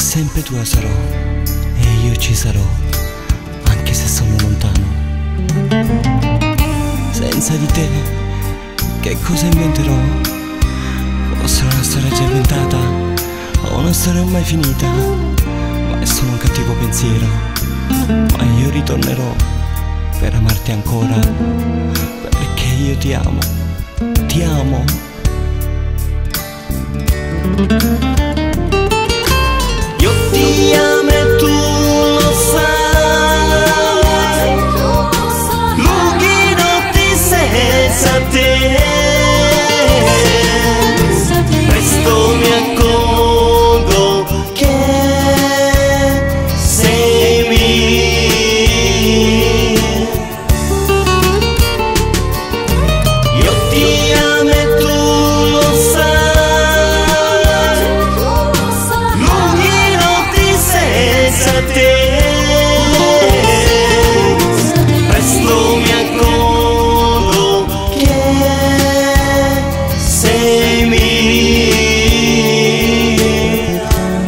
sempre tua sarò e io ci sarò, anche se sono lontano. Senza di te, che cosa inventerò? Forse una storia già inventata o una storia mai finita, ma è solo un cattivo pensiero. Ma io ritornerò per amarti ancora, perché io ti amo, ti amo. Io ti amo e tu lo sai, lunghi notti senza te, presto mi accorgo che sei mia. Io ti amo e tu lo sai, lunghi notti senza te, presto mi accorgo che sei mia.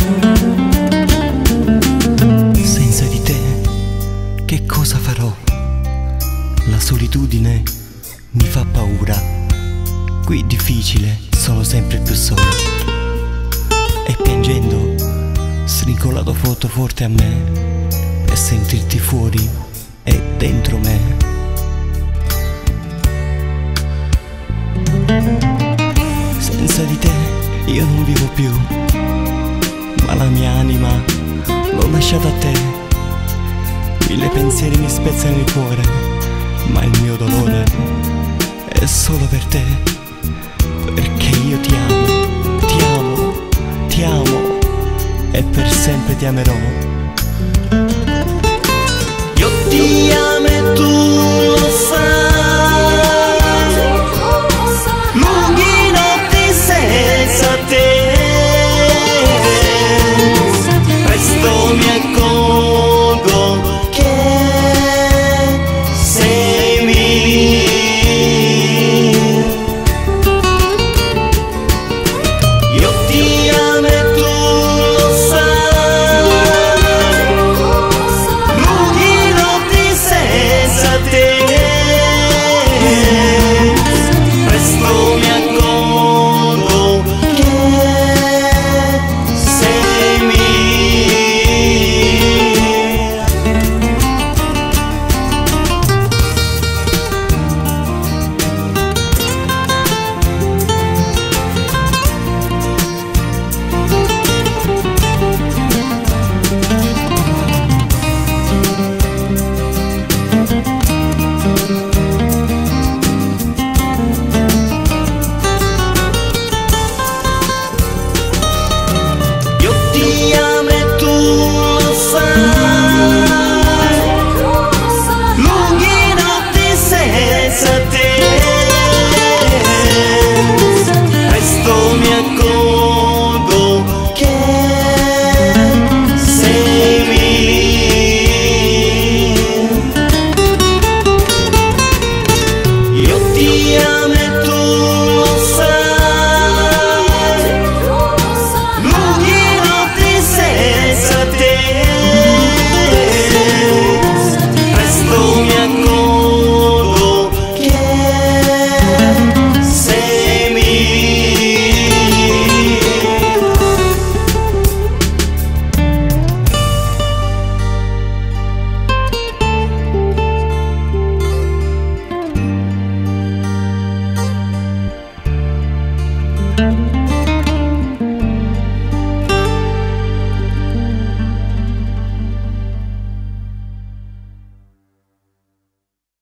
Senza di te, che cosa farò? La solitudine mi fa paura. Qui difficile, sono sempre più solo. E piangendo stringo la tua foto forte a me, per sentirti fuori e dentro me. Senza di te io non vivo più, ma la mia anima l'ho lasciata a te. Mille pensieri mi spezzano il cuore, ma il mio dolore è solo per te, perché io ti amo, ti amo, ti amo e per sempre ti amerò. Io ti amo e tu